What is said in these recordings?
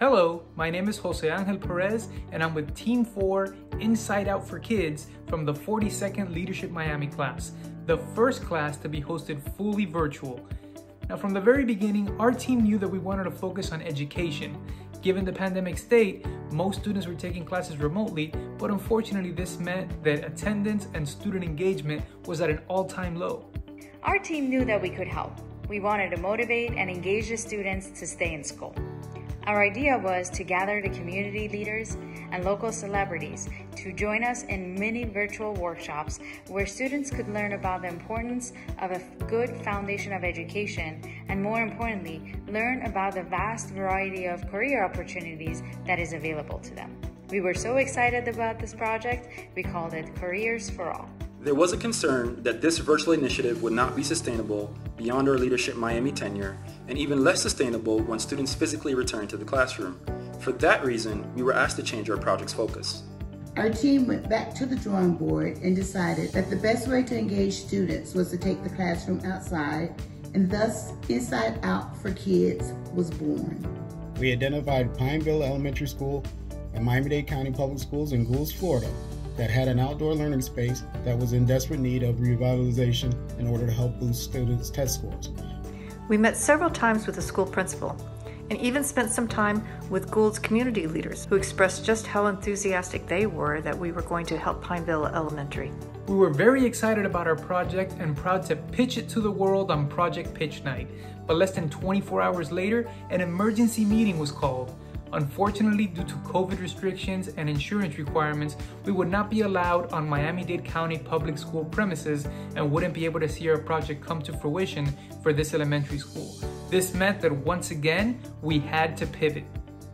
Hello, my name is Jose Angel Perez, and I'm with Team 4 Inside Out for Kids from the 42nd Leadership Miami class, the first class to be hosted fully virtual. Now, from the very beginning, our team knew that we wanted to focus on education. Given the pandemic state, most students were taking classes remotely, but unfortunately this meant that attendance and student engagement was at an all-time low. Our team knew that we could help. We wanted to motivate and engage the students to stay in school. Our idea was to gather the community leaders and local celebrities to join us in mini virtual workshops where students could learn about the importance of a good foundation of education and, more importantly, learn about the vast variety of career opportunities that is available to them. We were so excited about this project, we called it Careers for All. There was a concern that this virtual initiative would not be sustainable beyond our Leadership Miami tenure, and even less sustainable when students physically return to the classroom. For that reason, we were asked to change our project's focus. Our team went back to the drawing board and decided that the best way to engage students was to take the classroom outside, and thus Inside Out for Kids was born. We identified Pineville Elementary School and Miami-Dade County Public Schools in Goulds, Florida, that had an outdoor learning space that was in desperate need of revitalization in order to help boost students' test scores. We met several times with the school principal and even spent some time with Gould's community leaders who expressed just how enthusiastic they were that we were going to help Pineville Elementary. We were very excited about our project and proud to pitch it to the world on Project Pitch Night. But less than 24 hours later, an emergency meeting was called. Unfortunately, due to COVID restrictions and insurance requirements, we would not be allowed on Miami-Dade County Public School premises and wouldn't be able to see our project come to fruition for this elementary school. This meant that once again, we had to pivot.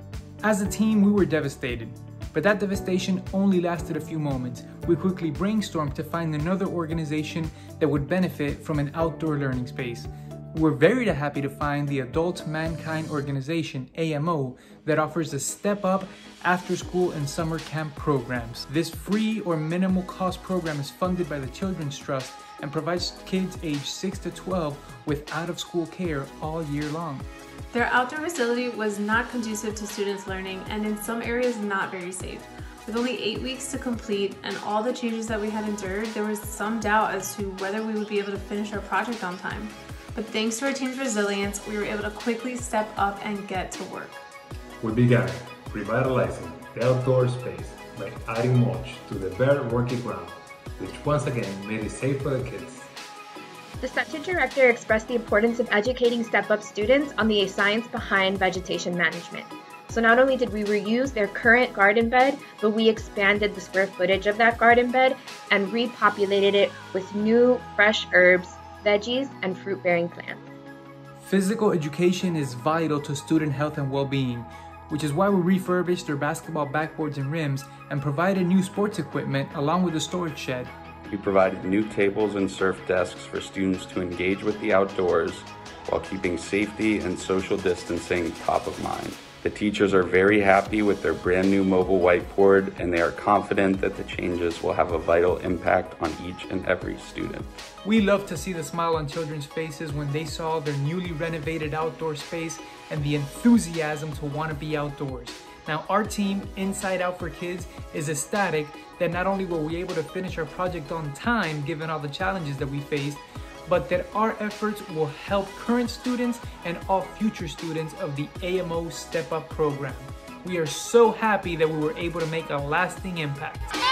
As a team, we were devastated, but that devastation only lasted a few moments. We quickly brainstormed to find another organization that would benefit from an outdoor learning space. We're very happy to find the Adult Mankind Organization, AMO, that offers a Step Up after school and summer camp programs. This free or minimal cost program is funded by the Children's Trust and provides kids aged 6 to 12 with out-of-school care all year long. Their outdoor facility was not conducive to students learning and in some areas not very safe. With only 8 weeks to complete and all the changes that we had endured, there was some doubt as to whether we would be able to finish our project on time. But thanks to our team's resilience, we were able to quickly step up and get to work. We began revitalizing the outdoor space by adding mulch to the bare working ground, which once again made it safe for the kids. The section director expressed the importance of educating step-up students on the science behind vegetation management. So not only did we reuse their current garden bed, but we expanded the square footage of that garden bed and repopulated it with new fresh herbs, veggies, and fruit-bearing plants. Physical education is vital to student health and well-being, which is why we refurbished their basketball backboards and rims and provided new sports equipment along with a storage shed. We provided new tables and surf desks for students to engage with the outdoors while keeping safety and social distancing top of mind. The teachers are very happy with their brand new mobile whiteboard, and they are confident that the changes will have a vital impact on each and every student. We love to see the smile on children's faces when they saw their newly renovated outdoor space and the enthusiasm to want to be outdoors. Now, our team, Inside Out for Kids, is ecstatic that not only were we able to finish our project on time given all the challenges that we faced, but that our efforts will help current students and all future students of the AMO Step Up program. We are so happy that we were able to make a lasting impact.